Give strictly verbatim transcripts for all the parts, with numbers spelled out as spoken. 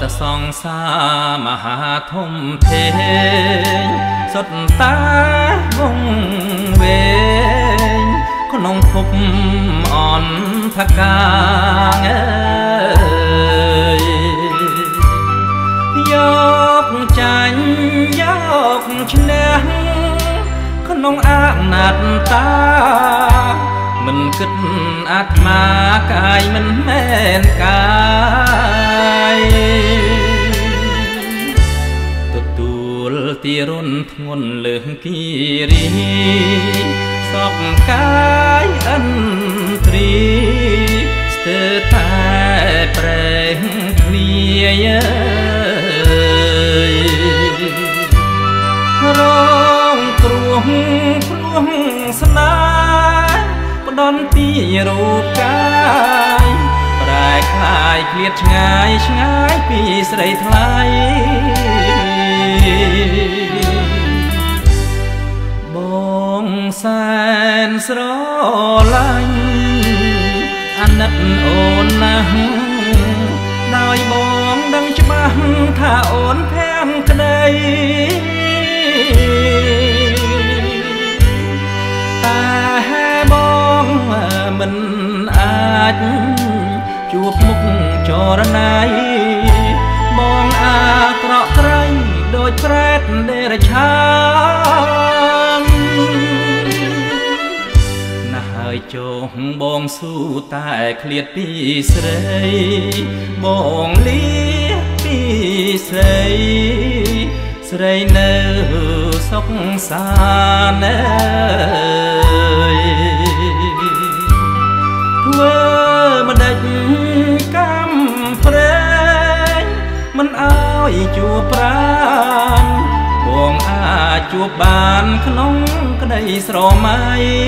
តសង្សារមហាធំធេងសុទ្ធតាវងវែងក្នុងភពអន្តកាងយកចាញ់យកឈ្នះក្នុងអាណត្តិតាមិនគិតអាត្មាកាយមិនមែនកាយទទួលទីរុនធ្ងន់លើសគិរីសពកាយអន្ទ្រីស្ទើរតែប្រេងគ្នារងគ្រោះព្រោះស្នេហ៍ផ្ដន់ពីរូបកាយប្រែคล้ายឃ្លាតឆ្ងាយឆ្ងាយពីស្រីថ្លៃបងសែនស្រឡាញ់អាណិតអូនណាស់ដោយបងដឹងច្បាស់ថាអូនភាំងក្តីតែបងមិនអាចជួបមុខចរណៃបងអាក្រក់ក្រៃដូចប្រែតដេរឆានណាស់ហើយចុះបងស៊ូតែឃ្លាតពីស្រីបងលីពីស្រីស្រីនៅសុខសាន្តធ្វើមិនដេចកម្មព្រែងមិនអើយជួបប្រានបងអាចជួបបានក្នុងក្តីស្រមៃ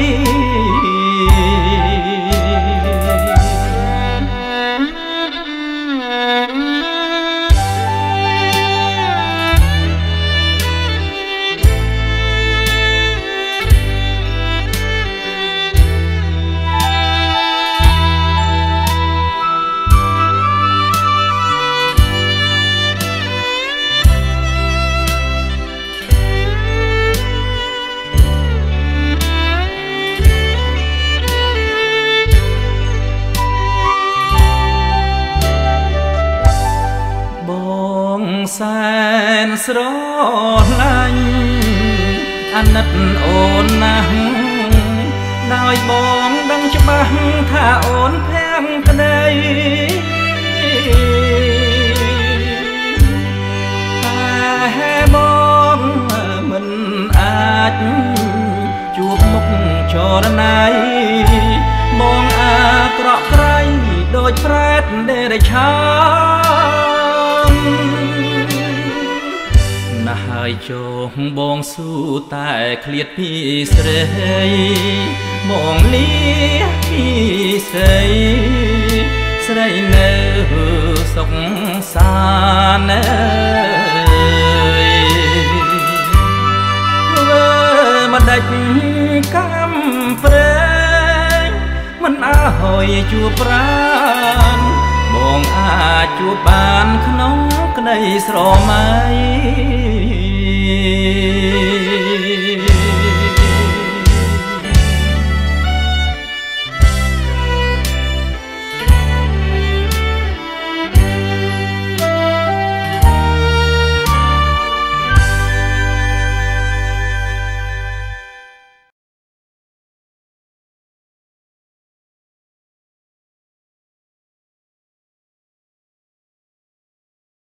សែនស្រឡាញ់អាណិតអូនណាស់ដោយបងដឹងច្បាស់ថាអូនភាំងក្តីតែបងមិនអាចជួបមុខចរណៃបងអាក្រក់ក្រៃដូចប្រែតដេរឆានណាស់ហើយចុះបងស៊ូតែឃ្លាតពីស្រីបងលីពីស្រីស្រីនៅសុខសាន្តធ្វើមិនដេចកម្មព្រែងមិនអើយជួបប្រានបងអាចជួបបានក្នុងក្តីស្រមៃ